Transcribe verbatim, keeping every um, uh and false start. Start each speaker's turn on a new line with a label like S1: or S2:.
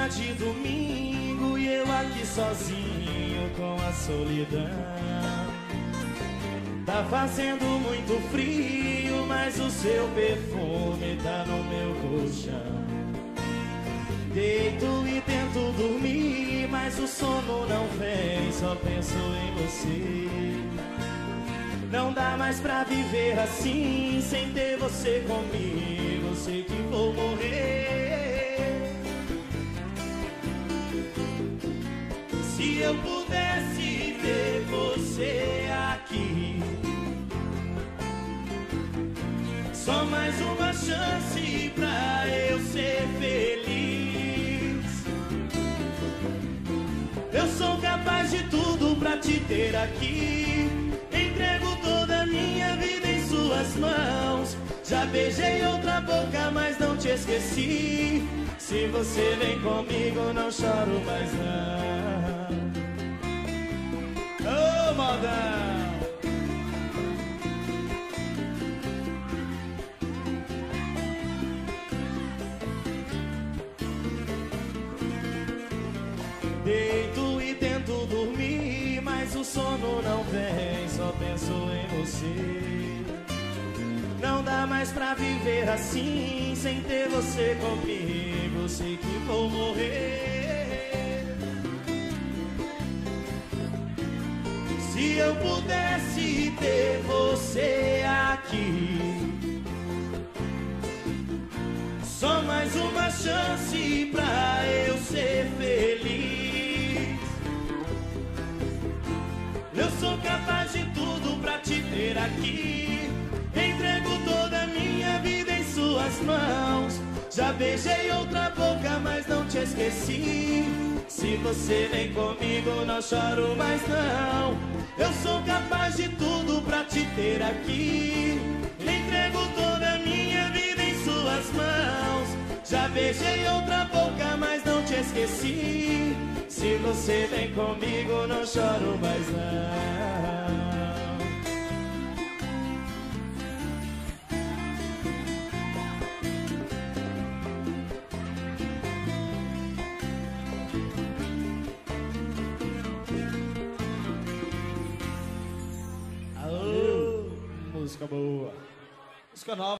S1: de domingo e eu aqui sozinho com a solidão. Tá fazendo muito frio, mas o seu perfume tá no meu colchão. Deito e tento dormir, mas o sono não vem, só penso em você. Não dá mais pra viver assim, sem ter você comigo, sei que vou morrer. Se eu pudesse ver você aqui, só mais uma chance pra eu ser feliz. Eu sou capaz de tudo pra te ter aqui. Entrego toda a minha vida em suas mãos. Já beijei outra boca, mas não te esqueci. Se você vem comigo, não choro mais não. Ô, modão! Deito e tento dormir, mas o sono não vem, só penso em você. Não dá mais pra viver assim, sem ter você comigo, sei que vou morrer. Se eu pudesse ter você aqui, só mais uma chance pra eu ser feliz. Eu sou capaz de tudo pra te ter aqui. Entrego toda a minha vida em suas mãos. Já beijei outra boca, mas não te esqueci. Se você vem comigo, não choro mais não. Eu sou capaz de tudo pra te ter aqui. Entrego toda a minha vida em suas mãos. Já beijei outra boca, mas não te esqueci. Se você vem comigo, não choro mais não. Alô, música boa. Música nova.